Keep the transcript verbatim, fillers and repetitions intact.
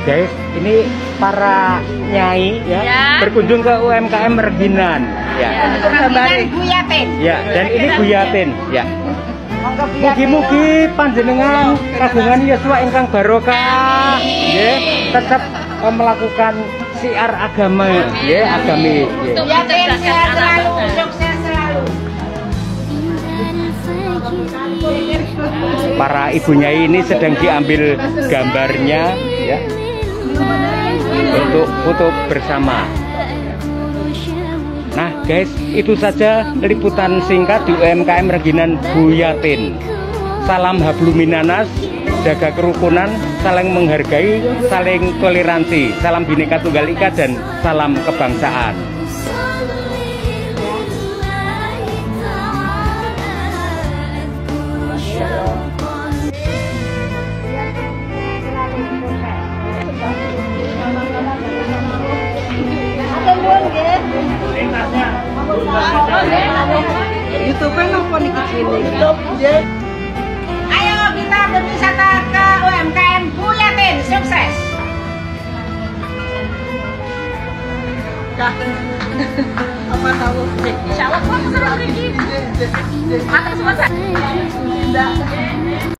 Guys, ini para nyai ya, ya. berkunjung ke U M K M Reginan ya. Reginan Guyatin. Ya, dan ini Guyatin ya. Mugi-mugi panjenengan kagungan yuswa ingkang barokah nggih, tetap uh, melakukan siar agama nggih, agami nggih. Guyatin sehat selalu, sukses selalu. Para ibu nyai ini sedang diambil gambarnya ya, untuk foto bersama. Nah guys, itu saja liputan singkat di U M K M Reginan Guyatin. Salam habluminanas, jaga kerukunan, saling menghargai, saling toleransi, salam Bhinneka Tunggal Ika, dan salam kebangsaan. YouTube nopo niki sini. Ayo kita berwisata ke U M K M Guyatin, sukses. Dah. Apa tahu? Insyaallah kok seru begini. Mata semua.